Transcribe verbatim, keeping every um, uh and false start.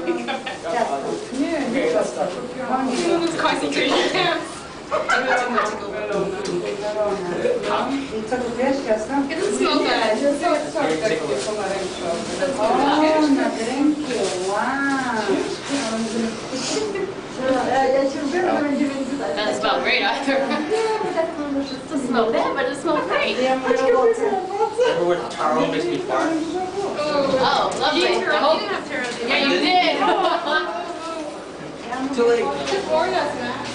Concentration camps. Lite frescas, ¿no? It doesn't smell bad. Oh, na drękie, wow. Doesn't smell great either. It doesn't smell bad, but it smells great. Remember when taro makes me fart? Oh, lovely. You didn't I hope- have taro. Yeah, you did. Too late. Just warn us, man.